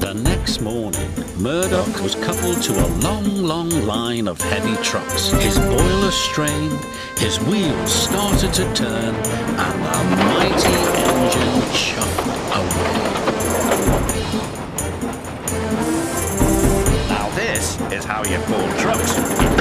The next morning, Murdoch was coupled to a long line of heavy trucks. His boiler strained, his wheels started to turn, and the mighty engine chuffed away. Now this is how you pull trucks.